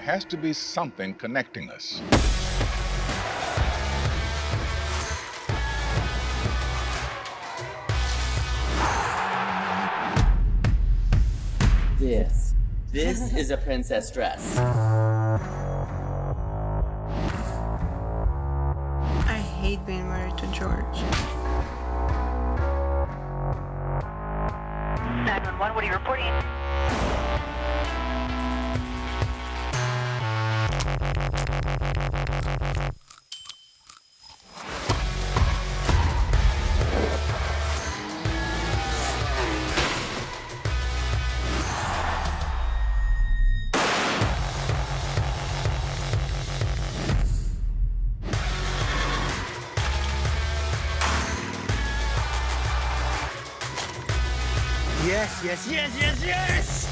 has to be something connecting us. This is a princess dress. I hate being married to George. 911, what are you reporting? Yes, yes, yes, yes, yes!